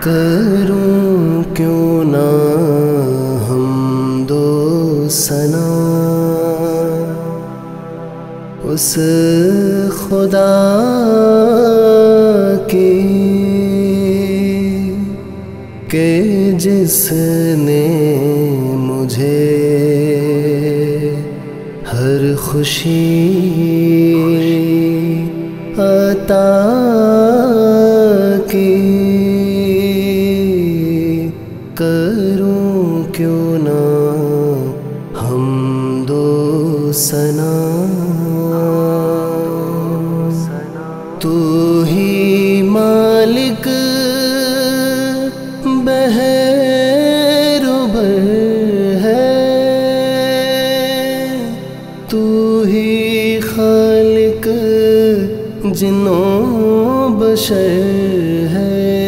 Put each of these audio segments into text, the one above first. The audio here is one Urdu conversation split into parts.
کروں کیوں نہ حمد و ثنا اس خدا کی کہ جس نے مجھے ہر خوشی عطا کی. کروں کیوں نہ حمد و ثنا تو ہی مالک بحر و بر ہے، تو ہی خالق جن و بشر ہے.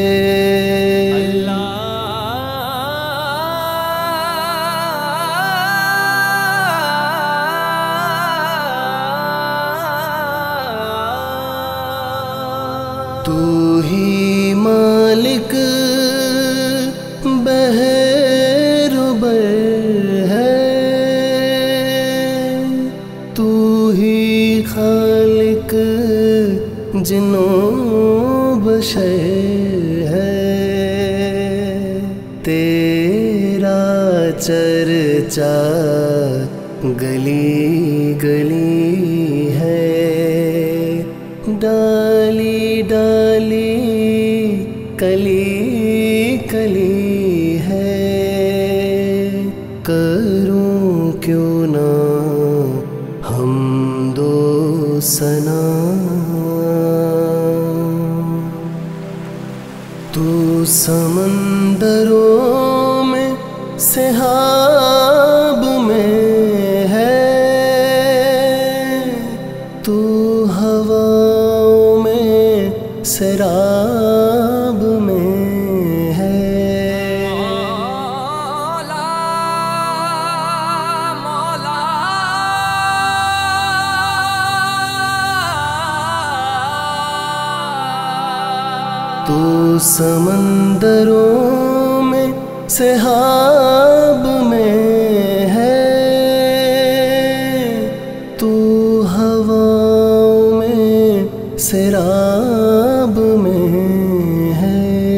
تو ہی مالک بحر و بر ہے، تو ہی خالق جن و بشر ہے. تیرا چرچا گلی گلی ہے، ڈالی ڈالی کلی کلی ہے. کروں کیوں نہ حمد و ثنا تو سمندروں میں سحاب میں ہے، تو ہواؤں میں سراب میں ہے. مولا مولا تو سمندروں میں سحاب میں ہے، تو ہواؤں میں سراب میں ہے،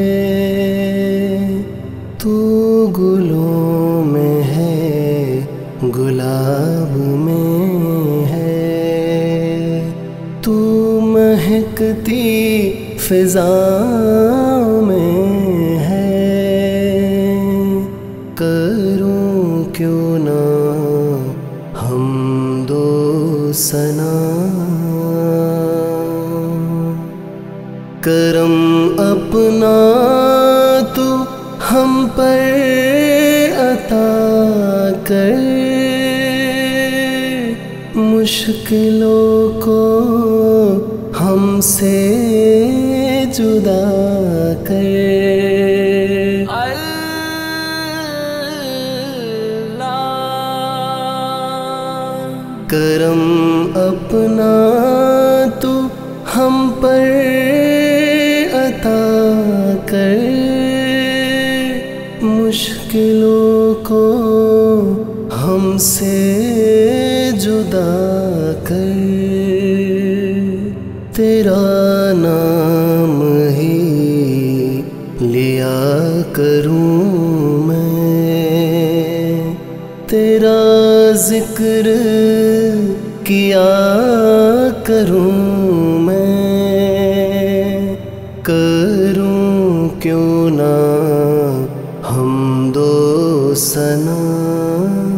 تو گلوں میں ہے گلاب میں ہے، تو مہکتی فضاؤں میں ہے. کروں کیوں نہ حمد و ثنا کرم اپنا تو ہم پر عطا کر، مشکلوں کو ہم سے جدا کر. کرم اپنا تو ہم پر عطا کر، مشکلوں کو ہم سے جدا کر. تیرا نام ہی لیا کروں میں، تیرا ذکر کیا کروں میں. کروں کیوں نہ حمد و ثنا